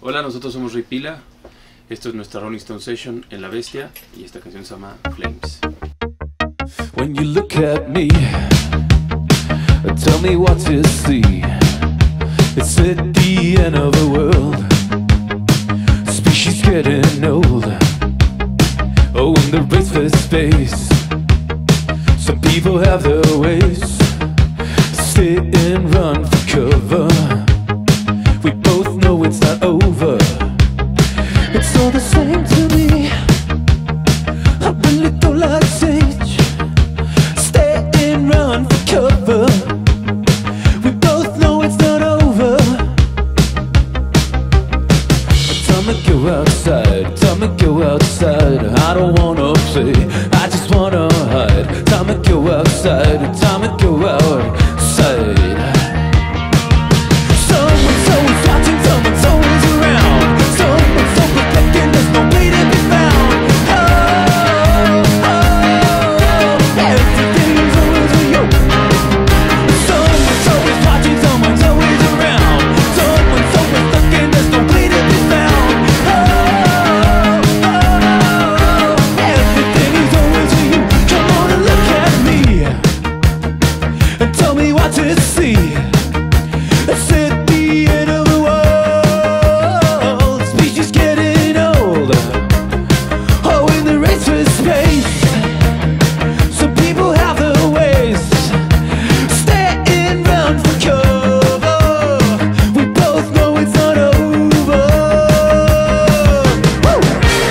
Hola, nosotros somos Rey Pila. Esto es nuestra Rolling Stone Session en La Bestia y esta canción se llama Flames. When you look at me, tell me what you see. It's at the end of the world. Species getting old. Oh, in the race for space, some people have their ways. Stay and run for cover. We both know it's not over. It's all the same to me. I really don't like change. Stay and run for cover. We both know it's not over. Time to go outside, time to go outside. I don't wanna play, I just wanna hide. Time to go outside, time to go outside. Someone's always watching, someone's always around. Someone's always looking, there's no way to be found. Oh, everything's always with you. Someone's always watching, someone's always around. Someone's always looking, there's no way to be found. Everything is always with you. Come on and look at me and tell me what to see. It's at the end of the world. Species getting old. Oh, in the race for space, some people have their ways. Stay and run for cover. We both know it's not over. Woo!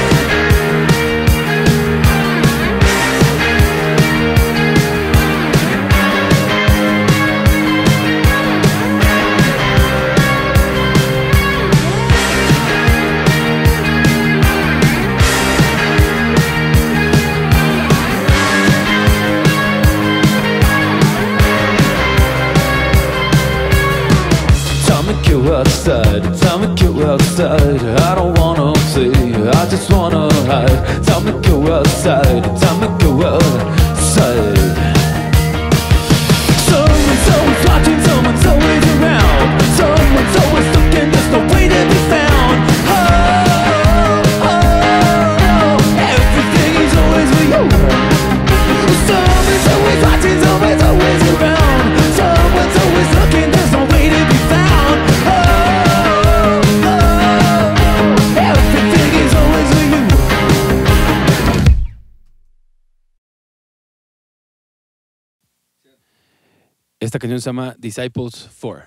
Time to go outside, time to go outside. I don't wanna play, I just wanna hide. Time to go outside, time to go outside. Someone's always watching, someone's always around. Someone's always looking, there's no way to be found. Everything is always with you. Someone's always watching, someone's always around. Someone's always looking, there's no way to be found. Everything is always with you. Esta canción se llama Disciples 4.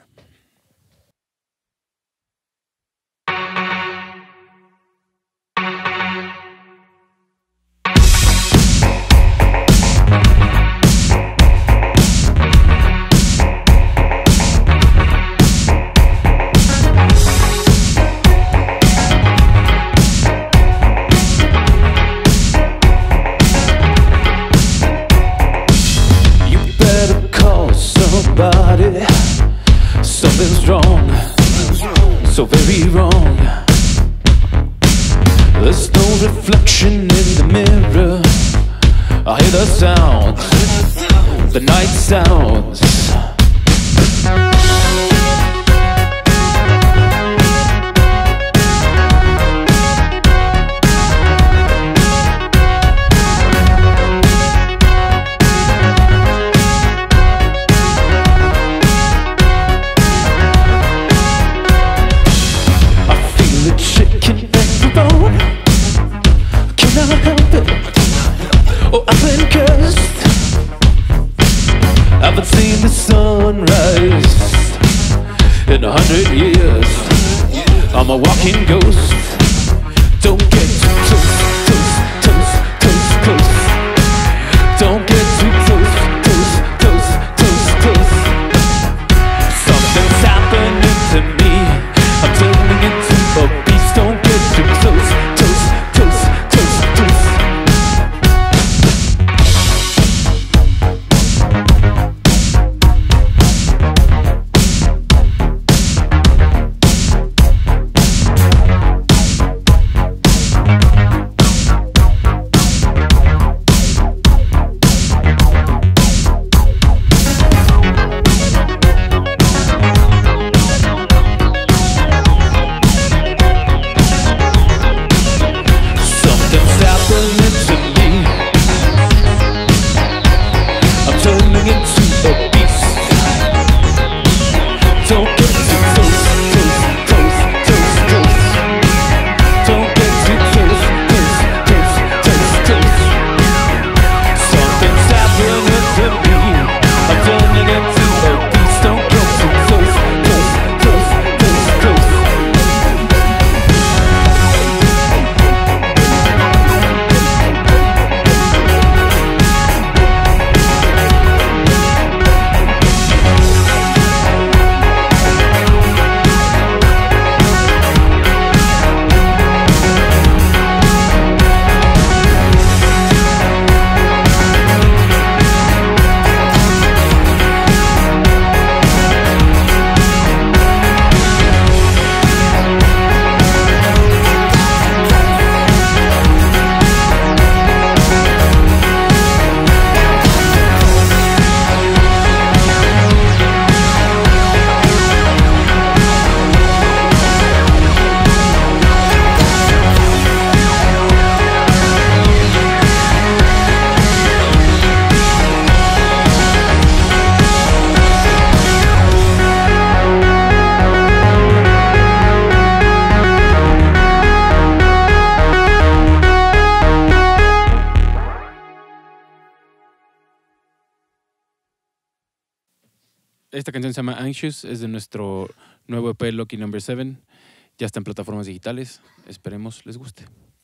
You better call somebody. Something's wrong, so very wrong. There's no reflection in the mirror. I hear the sounds, the night sounds. I feel it shaking every bone. Can I help it? Oh, I've been cursed. Haven't seen the sunrise in 100 years. I'm a walking ghost. Don't get too close, close, close, close, close. Don't get too close, close, close, close, close. Something's happening to me. I'm turning into a beast. Don't get too close, close, close, close, close. Esta canción se llama Anxious, es de nuestro nuevo EP Lucky Number 7. Ya está en plataformas digitales. Esperemos les guste.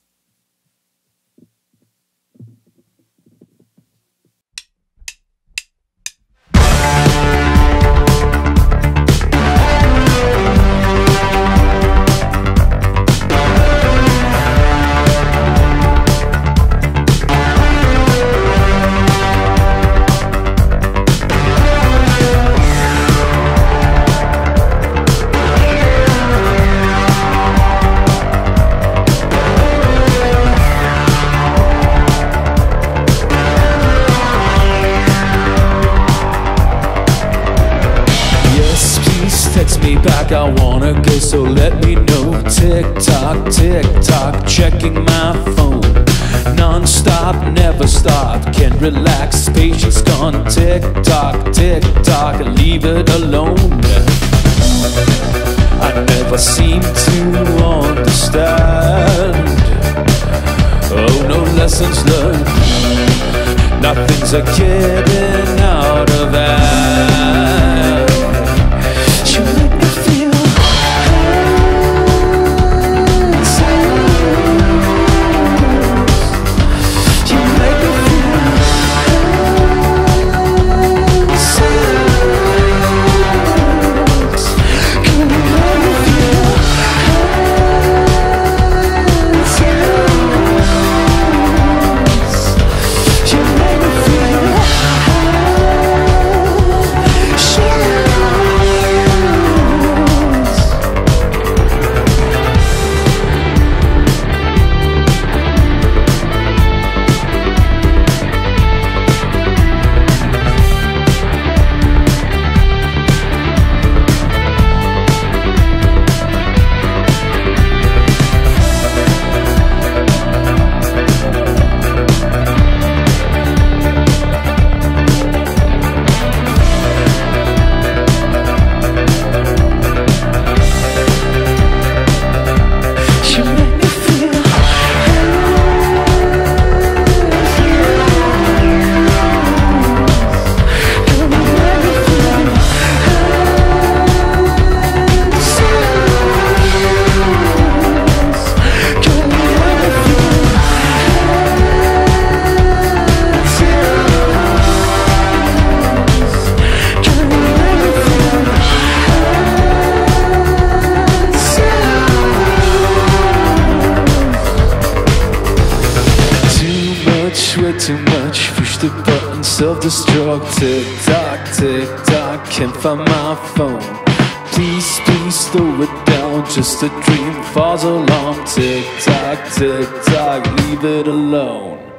Text me back, I wanna go, so let me know. Tick tock, checking my phone. Non-stop, never stop, can't relax, patience gone. Tick tock, leave it alone. I never seem to understand. Oh, no lessons learned, nothing's a getting out of that. You make me feel you make me feel can you make me feel you make me feel way too much, push the button, self-destruct. Tick tock, can't find my phone. Please throw it down, just a dream falls along. Tick tock, leave it alone.